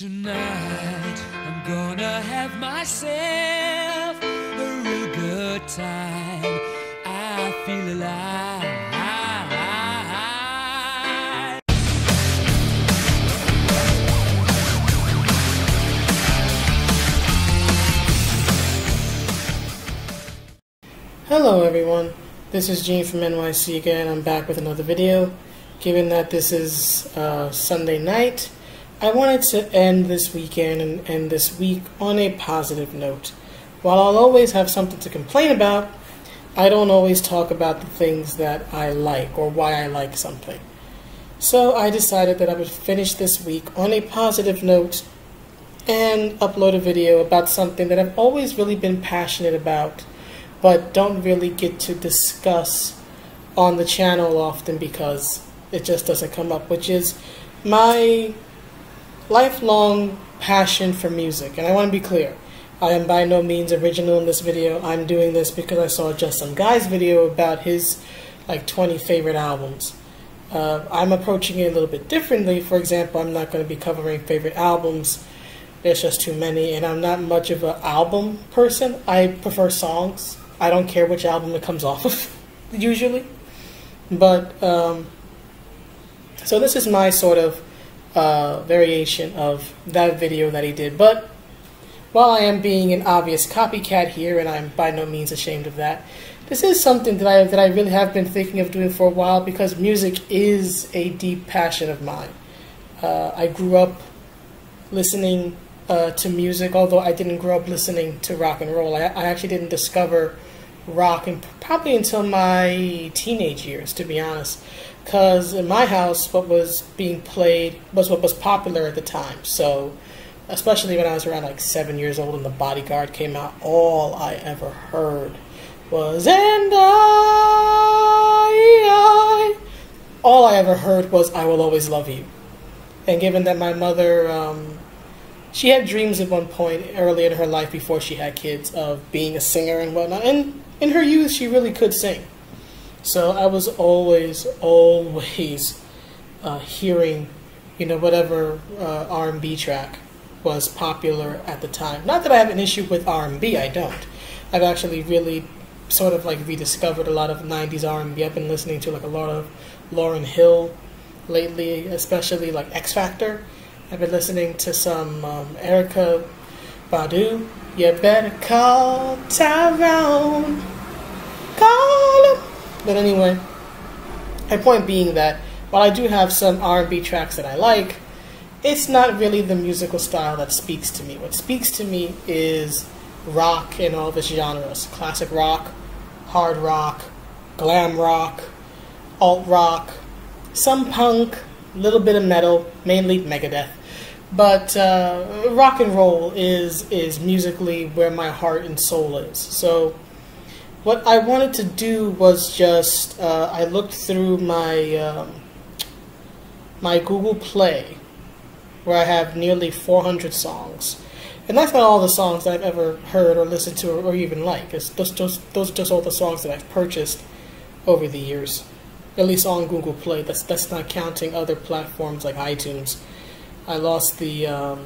Tonight, I'm gonna have myself a real good time. I feel alive. Hello everyone, this is Gene from NYC again. I'm back with another video. Given that this is Sunday night, I wanted to end this weekend and end this week on a positive note. While I'll always have something to complain about, I don't always talk about the things that I like or why I like something. So I decided that I would finish this week on a positive note and upload a video about something that I've always really been passionate about, but don't really get to discuss on the channel often because it just doesn't come up, which is my lifelong passion for music. And I want to be clear, I am by no means original in this video. I'm doing this because I saw Just Some Guy's video about his like 20 favorite albums. I'm approaching it a little bit differently. For example, I'm not going to be covering favorite albums. There's just too many, and I'm not much of an album person. I prefer songs. I don't care which album it comes off of, usually. But, so this is my sort of variation of that video that he did. But while I am being an obvious copycat here, and I'm by no means ashamed of that, this is something that I really have been thinking of doing for a while because music is a deep passion of mine. I grew up listening to music, although I didn't grow up listening to rock and roll. I actually didn't discover rock and probably until my teenage years, to be honest. Because in my house, what was being played was what was popular at the time. So, especially when I was around like 7 years old and The Bodyguard came out, all I ever heard was "And I." All I ever heard was "I Will Always Love You." And given that my mother, she had dreams at one point early in her life before she had kids of being a singer and whatnot. And in her youth, she really could sing. So I was always hearing, whatever R&B track was popular at the time. Not that I have an issue with R&B, I don't. I've actually really sort of like rediscovered a lot of 90s R&B. I've been listening to like a lot of Lauryn Hill lately, especially like X Factor. I've been listening to some Erykah Badu. You better call Tyrone. Call him. But anyway, my point being that while I do have some R&B tracks that I like, it's not really the musical style that speaks to me. What speaks to me is rock in all of its genres. Classic rock, hard rock, glam rock, alt rock, some punk, a little bit of metal, mainly Megadeth. But rock and roll is musically where my heart and soul is. So what I wanted to do was just, I looked through my my Google Play, where I have nearly 400 songs. And that's not all the songs that I've ever heard or listened to or even like. Those are just all the songs that I've purchased over the years, at least on Google Play. That's not counting other platforms like iTunes. I lost the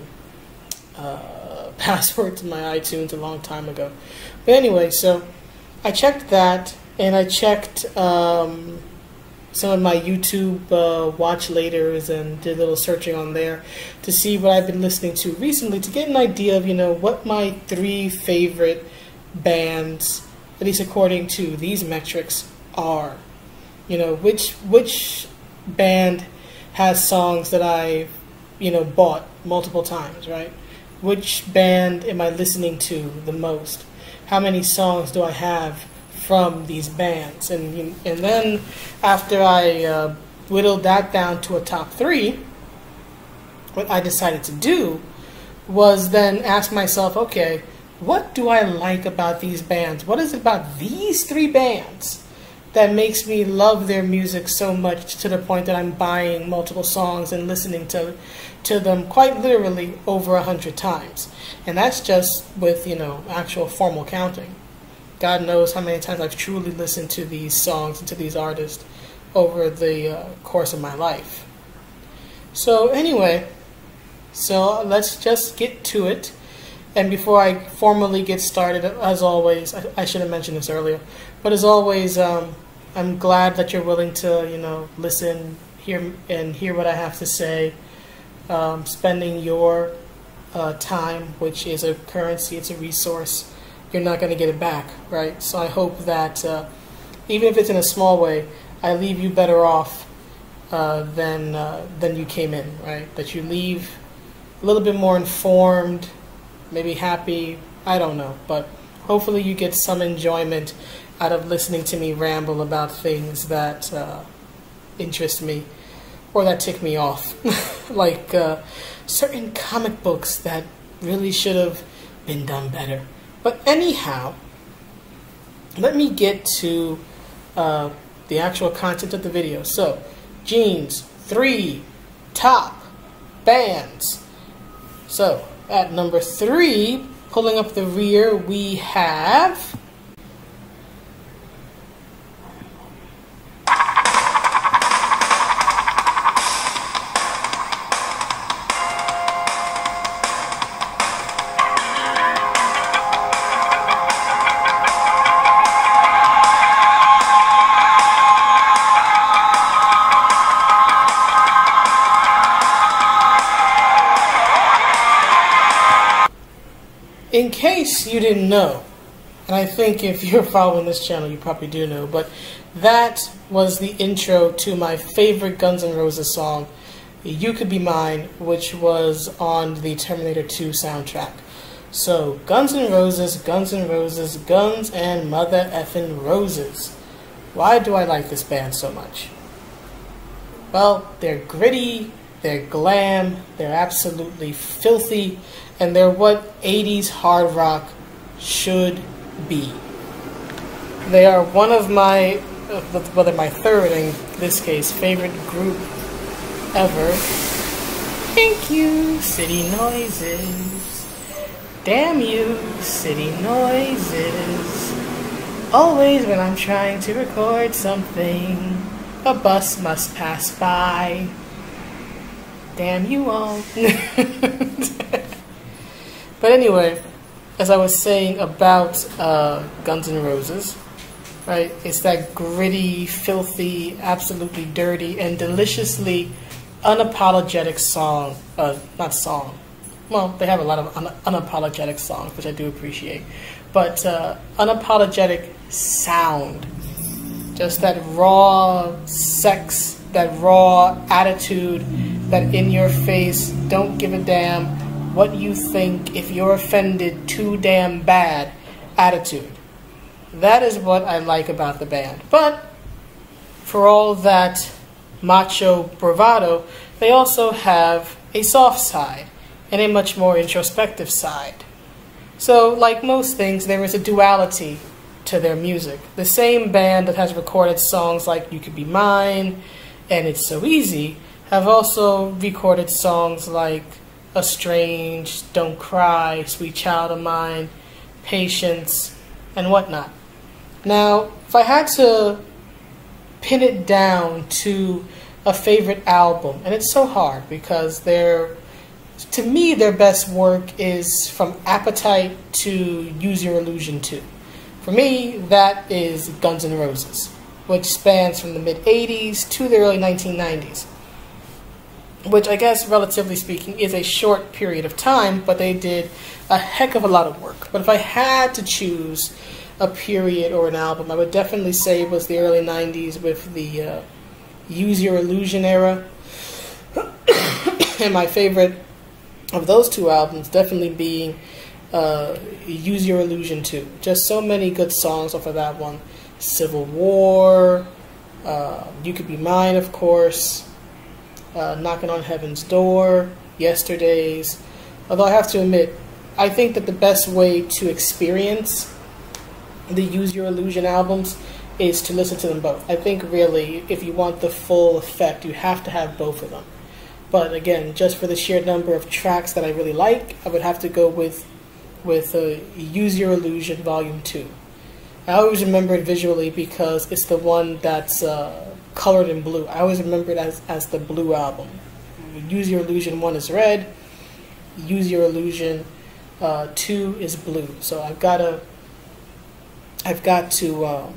password to my iTunes a long time ago. But anyway, so I checked that, and I checked some of my YouTube watch laters and did a little searching on there to see what I've been listening to recently to get an idea of, what my 3 favorite bands, at least according to these metrics, are. Which band has songs that I've, bought multiple times, right? Which band am I listening to the most? How many songs do I have from these bands? And then after I whittled that down to a top 3, what I decided to do was then ask myself, okay, what do I like about these bands? What is it about these 3 bands that makes me love their music so much to the point that I'm buying multiple songs and listening to them quite literally over 100 times? And that's just with, actual formal counting. God knows how many times I've truly listened to these songs and to these artists over the course of my life. So anyway, So let's just get to it. And before I formally get started, as always, I should have mentioned this earlier, but as always, I'm glad that you're willing to, listen, hear what I have to say, spending your time, which is a currency, it's a resource. You're not going to get it back, right? So I hope that even if it's in a small way, I leave you better off than you came in, right? That you leave a little bit more informed, maybe happy, I don't know, but hopefully you get some enjoyment out of listening to me ramble about things that interest me or that tick me off, like certain comic books that really should have been done better. But anyhow, let me get to the actual content of the video. So, Gene's 3 top bands. So, at number 3, pulling up the rear, we have in case you didn't know, and I think if you're following this channel, you probably do know, but that was the intro to my favorite Guns N' Roses song, You Could Be Mine, which was on the Terminator 2 soundtrack. So, Guns N' Roses, Guns N' Roses, Guns and Mother Effin' Roses. Why do I like this band so much? Well, they're gritty, they're glam, they're absolutely filthy, and they're what 80s hard rock should be. They are one of my, whether my third, in this case, favorite group ever. Thank you, City Noises. Damn you, City Noises. Always when I'm trying to record something, a bus must pass by. Damn you all. But anyway, as I was saying about Guns N' Roses, right, it's that gritty, filthy, absolutely dirty, and deliciously unapologetic song, not song, well, they have a lot of unapologetic songs, which I do appreciate, but unapologetic sound, just that raw sex, that raw attitude, that in your face, don't give a damn what you think, if you're offended, too damn bad attitude. That is what I like about the band. But for all that macho bravado, they also have a soft side and a much more introspective side. So, like most things, there is a duality to their music. The same band that has recorded songs like You Could Be Mine and It's So Easy have also recorded songs like Estranged, Don't Cry, Sweet Child of Mine, Patience, and whatnot. Now, if I had to pin it down to a favorite album, and it's so hard because to me, their best work is from Appetite to Use Your Illusion 2. For me, that is Guns N' Roses, which spans from the mid-80s to the early 1990s. Which I guess, relatively speaking, is a short period of time, but they did a heck of a lot of work. But if I had to choose a period or an album, I would definitely say it was the early 90s with the Use Your Illusion era. And my favorite of those two albums definitely being Use Your Illusion 2. Just so many good songs off of that one. Civil War, You Could Be Mine, of course. Knocking on Heaven's Door, Yesterdays. Although I have to admit, I think that the best way to experience the Use Your Illusion albums is to listen to them both. I think really, if you want the full effect, you have to have both of them. But again, just for the sheer number of tracks that I really like, I would have to go with Use Your Illusion Volume 2. I always remember it visually because it's the one that's colored in blue. I always remember it as the blue album. Use Your Illusion 1 is red, Use Your Illusion 2 is Blue. So I've got to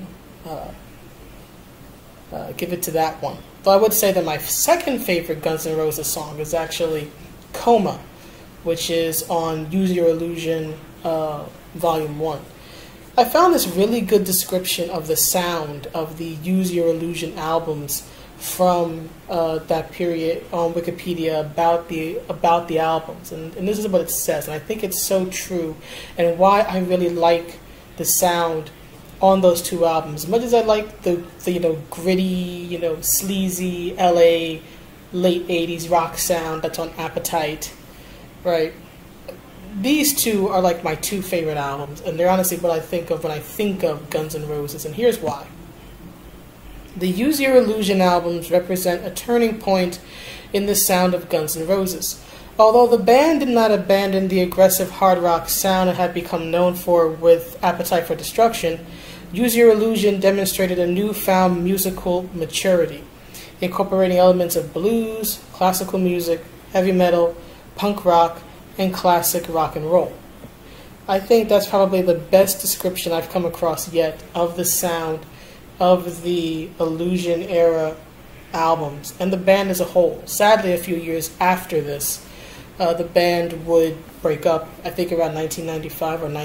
give it to that one. Though I would say that my second favorite Guns N' Roses song is actually Coma, which is on Use Your Illusion Volume 1. I found this really good description of the sound of the Use Your Illusion albums from that period on Wikipedia about the albums, and this is what it says, and I think it's so true, and why I really like the sound on those two albums. As much as I like the gritty, sleazy LA late 80s rock sound that's on Appetite, right? These two are like my two favorite albums, and they're honestly what I think of when I think of Guns N' Roses, and here's why. The Use Your Illusion albums represent a turning point in the sound of Guns N' Roses. Although the band did not abandon the aggressive hard rock sound it had become known for with Appetite for Destruction, Use Your Illusion demonstrated a newfound musical maturity, incorporating elements of blues, classical music, heavy metal, punk rock, and classic rock and roll. I think that's probably the best description I've come across yet of the sound of the Illusion era albums and the band as a whole. Sadly, a few years after this, the band would break up. I think around 1995 or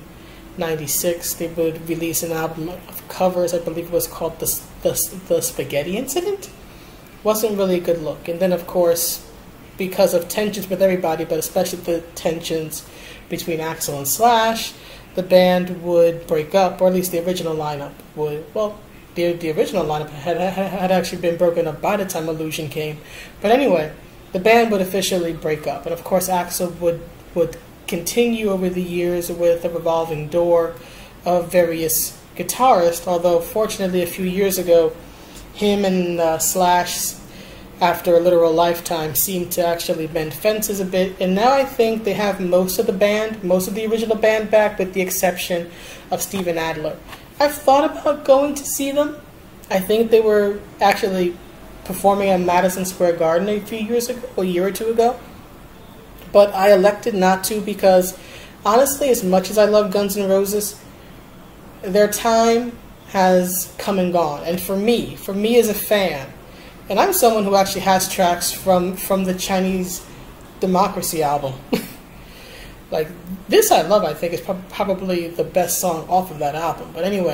1996, they would release an album of covers. I believe it was called the Spaghetti Incident. Wasn't really a good look. And then, of course, because of tensions with everybody, but especially the tensions between Axl and Slash, the band would break up, or at least the original lineup would. Well, the original lineup had actually been broken up by the time Illusion came. But anyway, the band would officially break up, and of course Axl would continue over the years with a revolving door of various guitarists. Although fortunately, a few years ago, him and Slash, after a literal lifetime, seemed to actually bend fences a bit, and now I think they have most of the original band back, with the exception of Steven Adler. I've thought about going to see them. I think they were actually performing at Madison Square Garden a few years ago, a year or two ago, but I elected not to because, honestly, as much as I love Guns N' Roses, their time has come and gone, and for me as a fan, and I'm someone who actually has tracks from the Chinese Democracy album. Like, this I love, I think, is probably the best song off of that album. But anyway,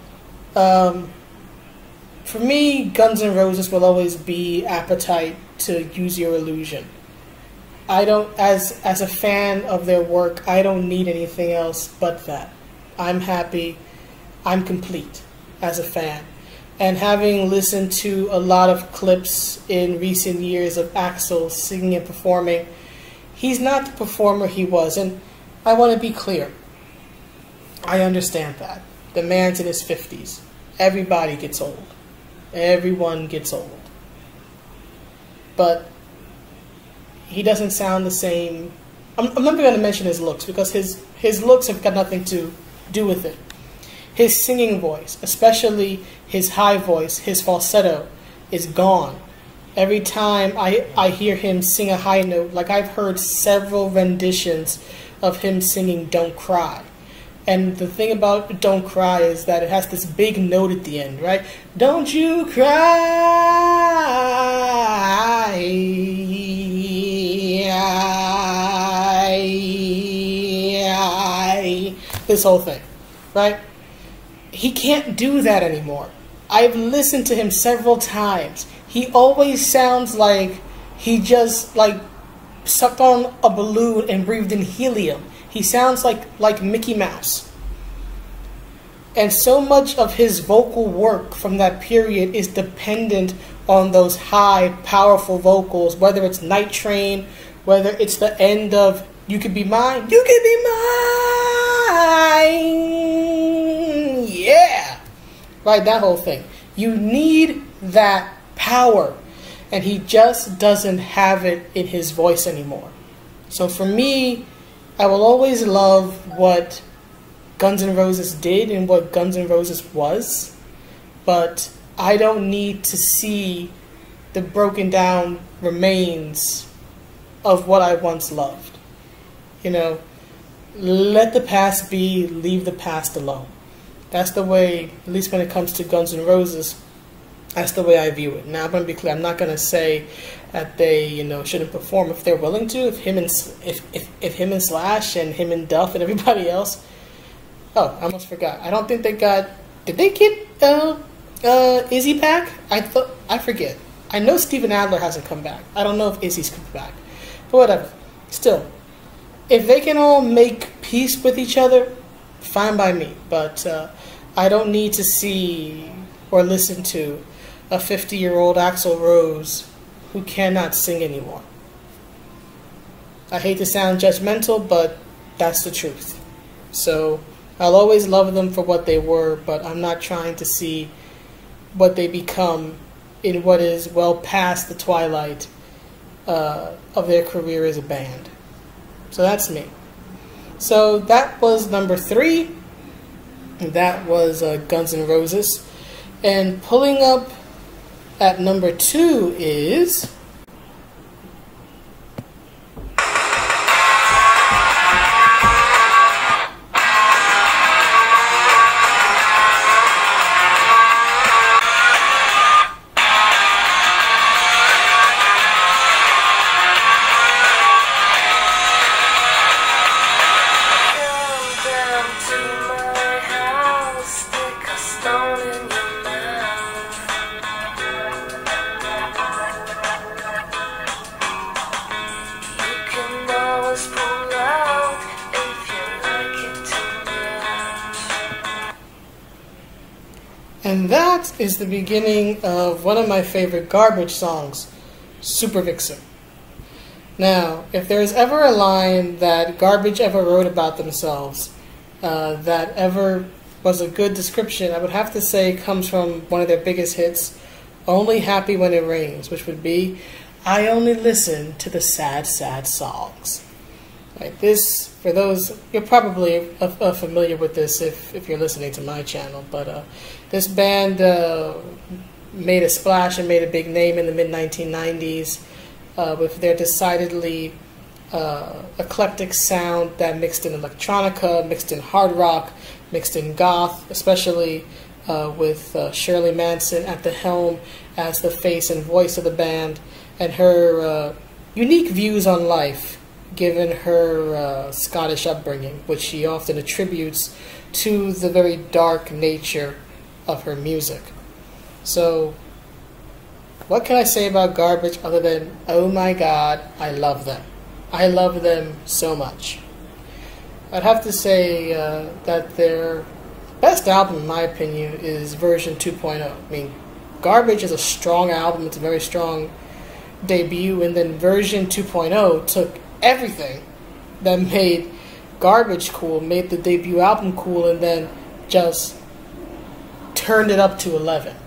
for me, Guns N' Roses will always be Appetite to Use Your Illusion. I don't, as a fan of their work, I don't need anything else but that. I'm happy, I'm complete as a fan. And having listened to a lot of clips in recent years of Axl singing and performing, he's not the performer he was. And I want to be clear. I understand that. The man's in his 50s. Everybody gets old. Everyone gets old. But he doesn't sound the same. I'm not going to mention his looks, because his looks have got nothing to do with it. His singing voice, especially his high voice, his falsetto, is gone. Every time I hear him sing a high note, like I've heard several renditions of him singing Don't Cry. And the thing about Don't Cry is that it has this big note at the end, right? Don't you cry. This whole thing, right? He can't do that anymore. I've listened to him several times. He always sounds like he just sucked on a balloon and breathed in helium. He sounds like Mickey Mouse. And so much of his vocal work from that period is dependent on those high, powerful vocals, whether it's Night Train, whether it's the end of You Could Be Mine. You could be mine. Yeah. Right, that whole thing. You need that power. And he just doesn't have it in his voice anymore. So for me, I will always love what Guns N' Roses did and what Guns N' Roses was. But I don't need to see the broken down remains of what I once loved. You know, let the past be, leave the past alone. That's the way, at least when it comes to Guns N' Roses, that's the way I view it. Now, I'm going to be clear. I'm not going to say that they, you know, shouldn't perform if they're willing to. If him and Slash and him and Duff and everybody else. Oh, I almost forgot. I don't think they got. Did they get Izzy back? I forget. I know Steven Adler hasn't come back. I don't know if Izzy's come back. But whatever. Still, if they can all make peace with each other, fine by me. But I don't need to see or listen to a 50-year-old Axl Rose who cannot sing anymore. I hate to sound judgmental, but that's the truth. So I'll always love them for what they were, but I'm not trying to see what they become in what is well past the twilight of their career as a band. So that's me. So that was number 3. That was Guns N' Roses. And pulling up at number 2 is... And that is the beginning of one of my favorite Garbage songs, Super Vixen. Now, if there's ever a line that Garbage ever wrote about themselves, that ever was a good description, I would have to say comes from one of their biggest hits, Only Happy When It Rains, which would be, I only listen to the sad, sad songs. Right, this, for those, you're probably familiar with this if you're listening to my channel, but this band made a splash and made a big name in the mid-1990s with their decidedly eclectic sound that mixed in electronica, mixed in hard rock, mixed in goth, especially with Shirley Manson at the helm as the face and voice of the band, and her unique views on life, given her Scottish upbringing, which she often attributes to the very dark nature of her music. So, what can I say about Garbage other than, oh my god, I love them. I love them so much. I'd have to say that their best album, in my opinion, is version 2.0. I mean, Garbage is a strong album, it's a very strong debut, and then version 2.0 took everything that made Garbage cool, made the debut album cool, and then just turned it up to 11.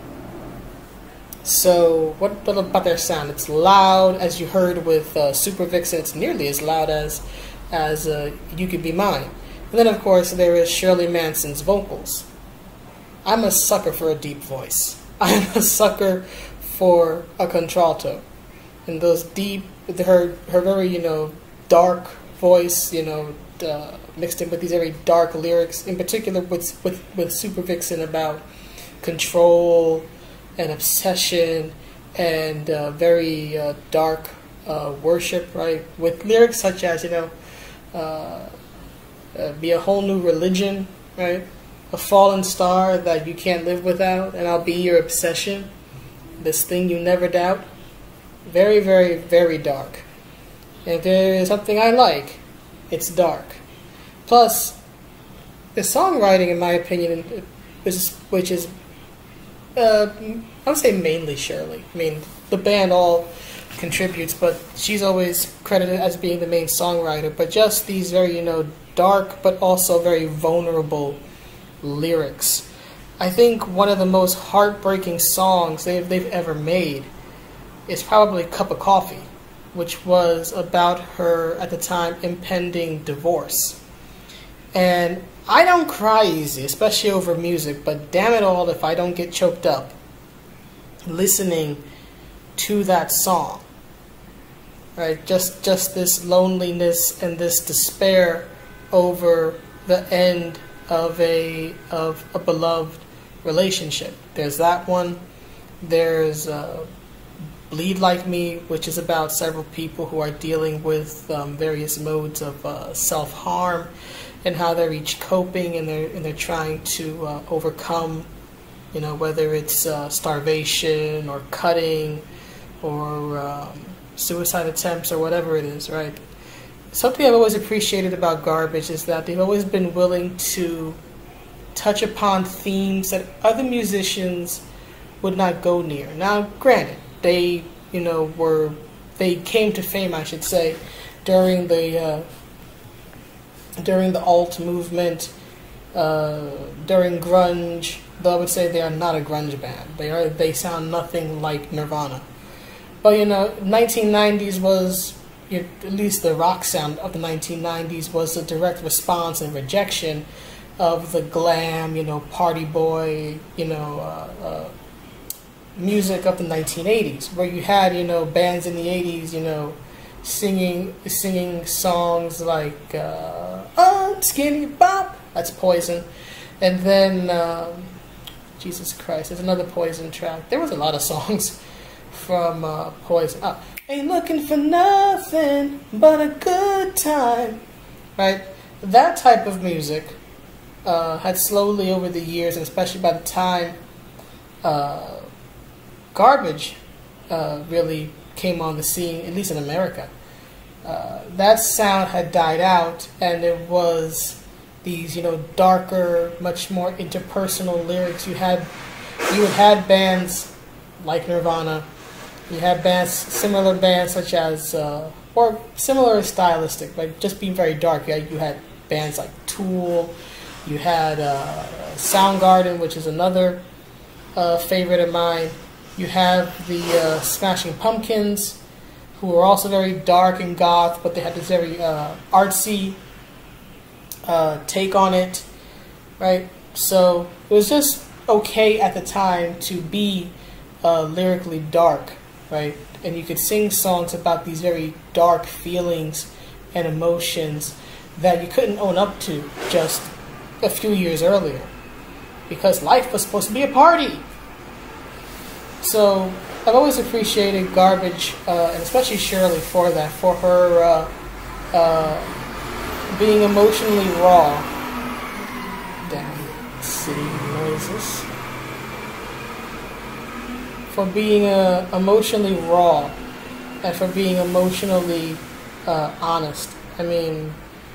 So, what about their sound? It's loud, as you heard with Super Vixen. It's nearly as loud as You Could Be Mine. And then, of course, there is Shirley Manson's vocals. I'm a sucker for a deep voice. I'm a sucker for a contralto. And those deep, her very, you know, dark voice, you know, mixed in with these very dark lyrics, in particular with Super Vixen about control and obsession and very dark worship, right? With lyrics such as, you know, be a whole new religion, right? A fallen star that you can't live without, and I'll be your obsession, this thing you never doubt. Very, very, very dark. And if there is something I like, it's dark. Plus, the songwriting, in my opinion, which is I would say mainly Shirley. I mean, the band all contributes, but she's always credited as being the main songwriter. But just these very, you know, dark but also very vulnerable lyrics. I think one of the most heartbreaking songs they've ever made is probably Cup of Coffee, which was about her, at the time, impending divorce. And I don't cry easy, especially over music, but damn it all if I don't get choked up listening to that song. right? Just this loneliness and this despair over the end of a beloved relationship. There's that one. There's Bleed Like Me, which is about several people who are dealing with various modes of self-harm and how they're each coping, and they're trying to overcome, you know, whether it's starvation or cutting or suicide attempts or whatever it is, right? Something I've always appreciated about Garbage is that they've always been willing to touch upon themes that other musicians would not go near. Now, granted, they, you know, they came to fame, I should say, during the alt movement, during grunge. Though I would say they are not a grunge band. They sound nothing like Nirvana. But, you know, 1990s was, at least the rock sound of the 1990s was a direct response and rejection of the glam, you know, party boy, you know, music of the 1980s, where you had, you know, bands in the 80s, you know, singing songs like "I'm Skinny Bop," that's Poison, and then Jesus Christ, there's another Poison track. There was a lot of songs from Poison. Ain't looking for nothing but a good time, right? That type of music had slowly over the years, and especially by the time Garbage really came on the scene, at least in America, that sound had died out, and it was these, you know, darker, much more interpersonal lyrics. You had bands like Nirvana. You had bands, similar bands such as, or similar stylistic, like just being very dark. You had bands like Tool. You had Soundgarden, which is another favorite of mine. You have the Smashing Pumpkins, who were also very dark and goth, but they had this very artsy take on it, right? So it was just okay at the time to be lyrically dark, right? And you could sing songs about these very dark feelings and emotions that you couldn't own up to just a few years earlier, because life was supposed to be a party. So I've always appreciated Garbage, and especially Shirley, for that, for her being emotionally raw. Damn city noises. For being emotionally raw, and for being emotionally honest. I mean,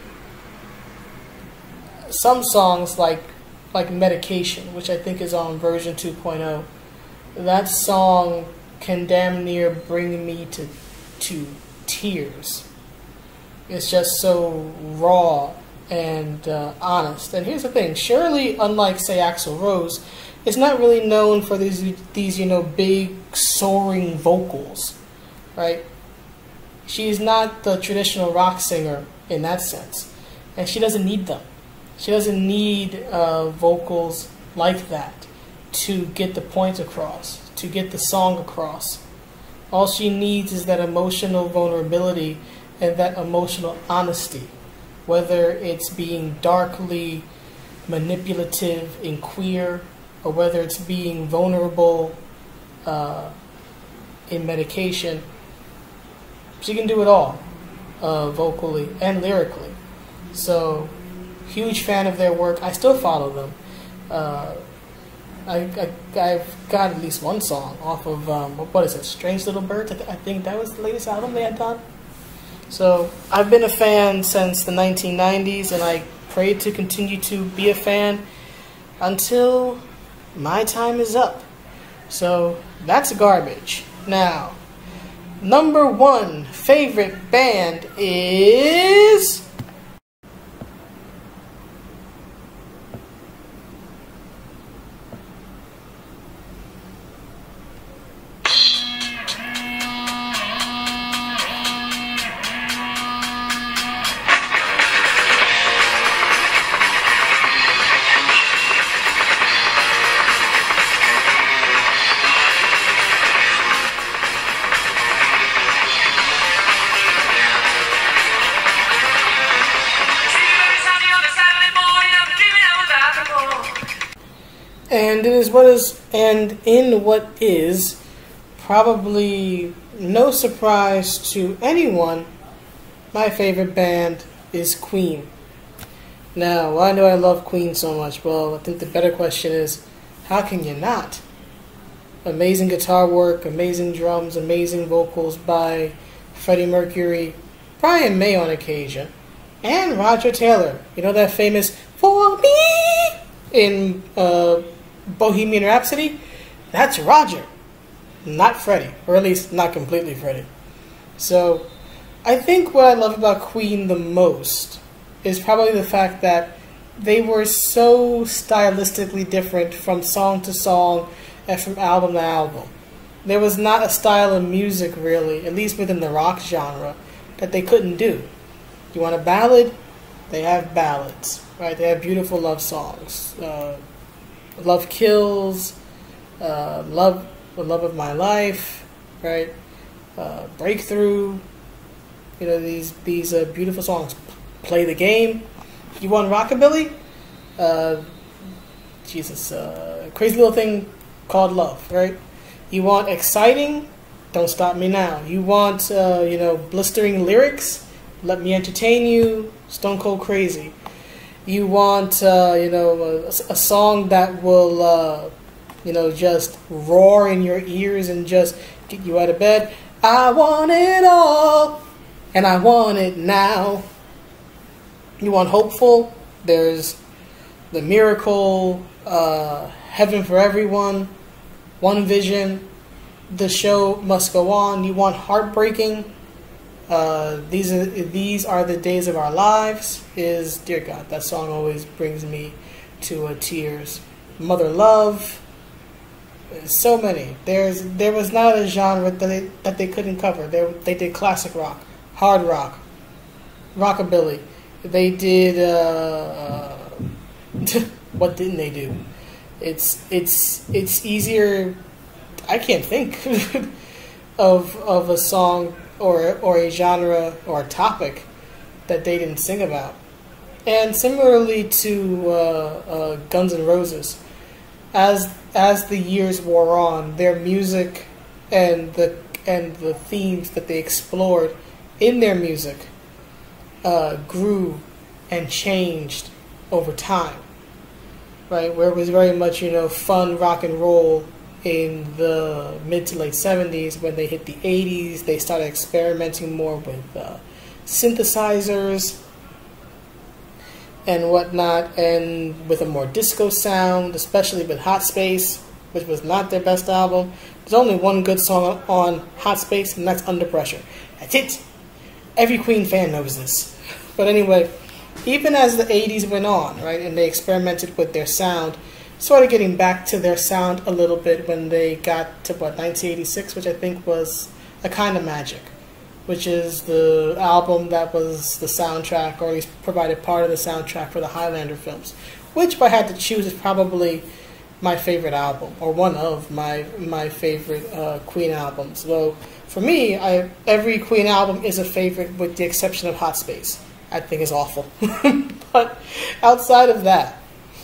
some songs like Medication, which I think is on version 2.0, that song can damn near bring me to tears. It's just so raw and honest. And here's the thing: Shirley, unlike say Axl Rose, is not really known for these you know, big soaring vocals, right? She's not the traditional rock singer in that sense, and she doesn't need them. She doesn't need vocals like that to get the point across, to get the song across. All she needs is that emotional vulnerability and that emotional honesty, whether it's being darkly manipulative and queer, or whether it's being vulnerable in Medication. She can do it all, vocally and lyrically. So, huge fan of their work. I still follow them. I've got at least one song off of, what is it, Strange Little Birds? I think that was the latest album they had done. So, I've been a fan since the 1990s, and I pray to continue to be a fan until my time is up. So, that's Garbage. Now, number one favorite band is... And in what is probably no surprise to anyone, my favorite band is Queen. Now, why do I love Queen so much? Well, I think the better question is, how can you not? Amazing guitar work, amazing drums, amazing vocals by Freddie Mercury, Brian May on occasion, and Roger Taylor. You know that famous "For Me" in Bohemian Rhapsody? That's Roger, not Freddie, or at least not completely Freddie. So, I think what I love about Queen the most is probably the fact that they were so stylistically different from song to song and from album to album. There was not a style of music, really, at least within the rock genre, that they couldn't do. You want a ballad? They have ballads, right? They have beautiful love songs. Love Kills, Love, the Love of My Life, right? Breakthrough. You know, these beautiful songs. Play the Game. You want rockabilly? Crazy Little Thing Called Love, right? You want exciting? Don't Stop Me Now. You want, blistering lyrics? Let Me Entertain You. Stone Cold Crazy. You want, a song that will, just roar in your ears and just get you out of bed. I want it all, and I want it now. You want hopeful? There's The Miracle, Heaven for Everyone, One Vision, The Show Must Go On. You want heartbreaking? These are the Days of Our Lives. Dear God, that song always brings me to tears. Mother Love. So many. There was not a genre that they couldn't cover. They did classic rock, hard rock, rockabilly. They did what didn't they do? It's easier. I can't think of a song or a genre or a topic that they didn't sing about. And similarly to Guns N' Roses, as the years wore on, their music and the themes that they explored in their music grew and changed over time, right? Where it was very much, fun rock and roll in the mid to late 70s. When they hit the 80s, they started experimenting more with synthesizers and whatnot, and with a more disco sound, especially with Hot Space, which was not their best album. There's only one good song on Hot Space, and that's Under Pressure. That's it. Every Queen fan knows this. But anyway, even as the 80s went on, right, and they experimented with their sound, started getting back to their sound a little bit when they got to, 1986, which I think was A Kind of Magic, which is the album that was the soundtrack, or at least provided part of the soundtrack for the Highlander films, which, if I had to choose, is probably my favorite album, or one of my favorite Queen albums. Though, for me, every Queen album is a favorite with the exception of Hot Space. I think is awful. But outside of that,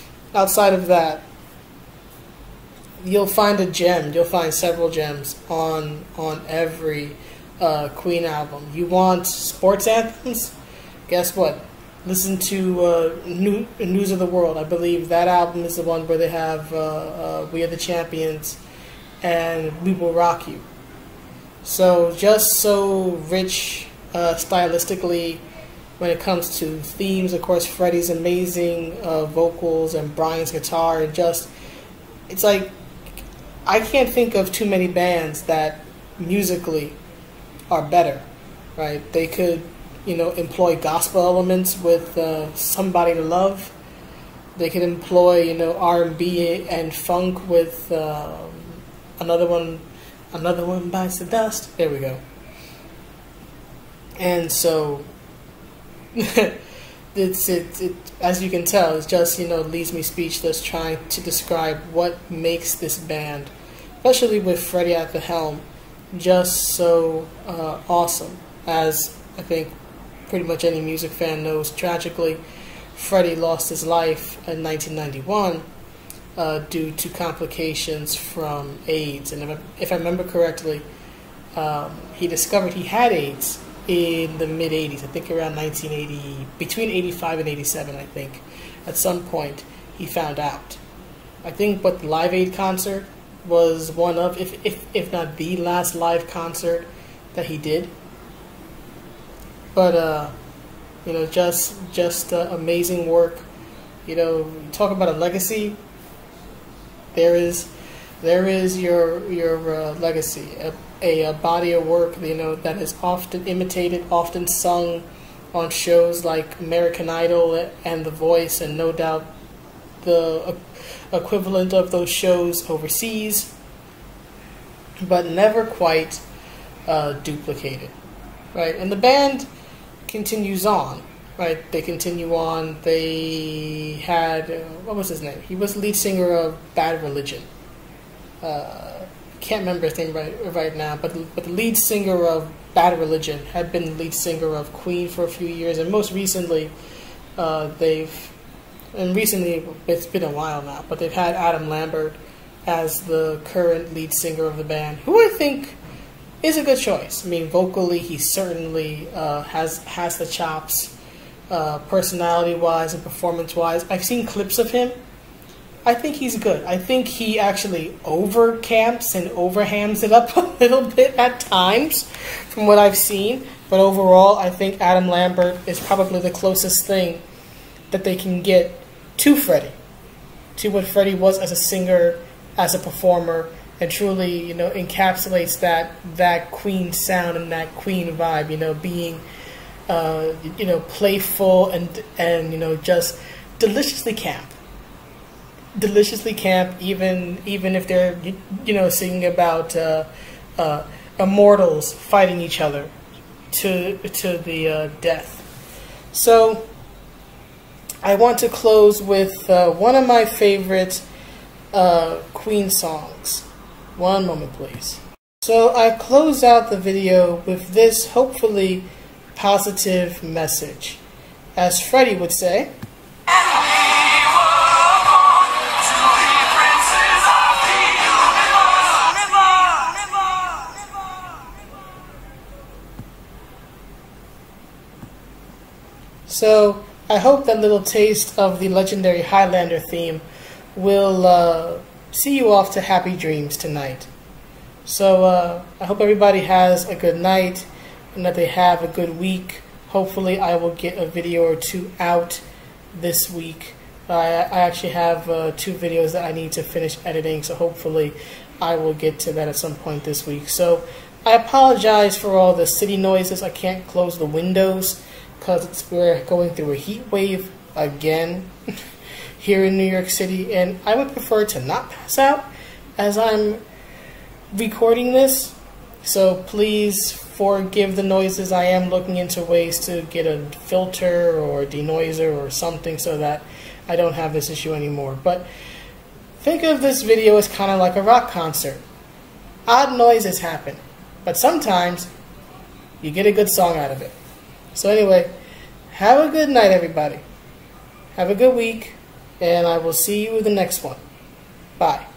you'll find a gem. You'll find several gems on every Queen album. You want sports anthems? Guess what? Listen to News of the World. I believe that album is the one where they have We Are the Champions and We Will Rock You. So just so rich stylistically when it comes to themes. Of course, Freddie's amazing vocals and Brian's guitar. And it's like, I can't think of too many bands that musically are better, right? They could, employ gospel elements with Somebody to Love. They could employ, R&B and funk with another one bites the dust. There we go. And so, it as you can tell, it's just, leaves me speechless trying to describe what makes this band, especially with Freddie at the helm, just so awesome. As I think pretty much any music fan knows, tragically, Freddie lost his life in 1991 due to complications from AIDS. And if I remember correctly, he discovered he had AIDS in the mid-'80s. I think around 1980, between 85 and 87, I think. At some point, he found out. I think the Live Aid concert was one of, if not the last live concert that he did. But you know, just amazing work. You know, talk about a legacy. There is your legacy, a body of work, you know, that is often imitated, often sung on shows like American Idol and The Voice, and no doubt the equivalent of those shows overseas, but never quite duplicated, right? And the band continues on, right? They continue on. They had, what was his name? He was the lead singer of Bad Religion. Can't remember his name right now, but the lead singer of Bad Religion had been the lead singer of Queen for a few years, and most recently, it's been a while now, but they've had Adam Lambert as the current lead singer of the band, who I think is a good choice. I mean, vocally, he certainly has the chops, personality-wise and performance-wise. I've seen clips of him. I think he's good. I think he actually over-camps and over-hams it up a little bit at times, from what I've seen. But overall, I think Adam Lambert is probably the closest thing that they can get to Freddie, to what Freddie was as a singer, as a performer, and truly, you know, encapsulates that Queen sound and that Queen vibe. You know, being, you know, playful and you know, just deliciously camp. Deliciously camp, even if they're, you know, singing about immortals fighting each other to the death. So I want to close with one of my favorite Queen songs. One moment, please. So I close out the video with this hopefully positive message. As Freddie would say, so I hope that little taste of the legendary Highlander theme will see you off to happy dreams tonight. So I hope everybody has a good night and that they have a good week. Hopefully I will get a video or two out this week. I actually have 2 videos that I need to finish editing, so hopefully I will get to that at some point this week. So I apologize for all the city noises. I can't close the windows because we're going through a heat wave again here in New York City, and I would prefer to not pass out as I'm recording this. So please forgive the noises. I am looking into ways to get a filter or a denoiser or something so that I don't have this issue anymore. But think of this video as kind of like a rock concert. Odd noises happen, but sometimes you get a good song out of it. So anyway, have a good night, everybody. Have a good week, and I will see you in the next one. Bye.